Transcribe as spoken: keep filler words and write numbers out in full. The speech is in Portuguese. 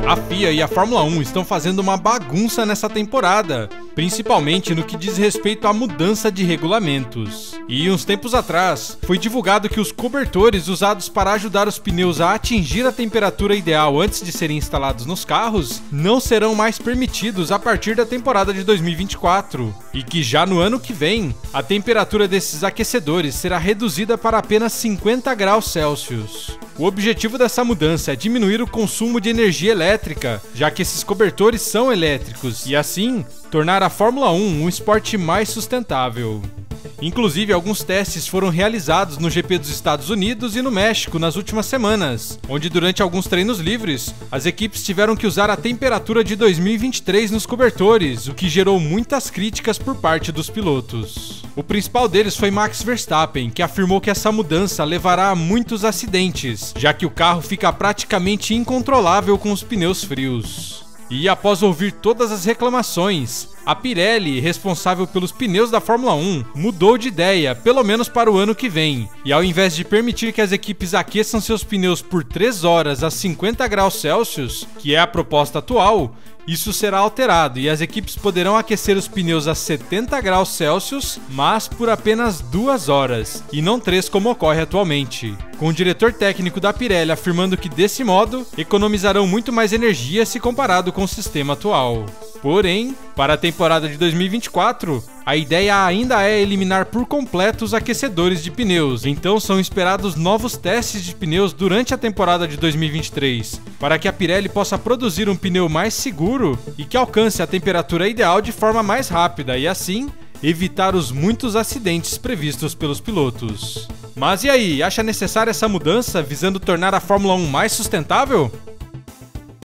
A F I A e a Fórmula um estão fazendo uma bagunça nessa temporada, principalmente no que diz respeito à mudança de regulamentos. E uns tempos atrás, foi divulgado que os cobertores usados para ajudar os pneus a atingir a temperatura ideal antes de serem instalados nos carros não serão mais permitidos a partir da temporada de dois mil e vinte e quatro, e que já no ano que vem, a temperatura desses aquecedores será reduzida para apenas cinquenta graus Celsius. O objetivo dessa mudança é diminuir o consumo de energia elétrica, já que esses cobertores são elétricos, e assim, tornar a Fórmula um um esporte mais sustentável. Inclusive, alguns testes foram realizados no G P dos Estados Unidos e no México nas últimas semanas, onde durante alguns treinos livres, as equipes tiveram que usar a temperatura de dois mil e vinte e três nos cobertores, o que gerou muitas críticas por parte dos pilotos. O principal deles foi Max Verstappen, que afirmou que essa mudança levará a muitos acidentes, já que o carro fica praticamente incontrolável com os pneus frios. E após ouvir todas as reclamações, a Pirelli, responsável pelos pneus da Fórmula um, mudou de ideia, pelo menos para o ano que vem. E ao invés de permitir que as equipes aqueçam seus pneus por três horas a cinquenta graus Celsius, que é a proposta atual, isso será alterado e as equipes poderão aquecer os pneus a setenta graus Celsius, mas por apenas duas horas, e não três como ocorre atualmente. Com o diretor técnico da Pirelli afirmando que desse modo, economizarão muito mais energia se comparado com o sistema atual. Porém, para a temporada de dois mil e vinte e quatro, a ideia ainda é eliminar por completo os aquecedores de pneus, então são esperados novos testes de pneus durante a temporada de dois mil e vinte e três, para que a Pirelli possa produzir um pneu mais seguro e que alcance a temperatura ideal de forma mais rápida e assim evitar os muitos acidentes previstos pelos pilotos. Mas e aí, acha necessária essa mudança visando tornar a Fórmula um mais sustentável?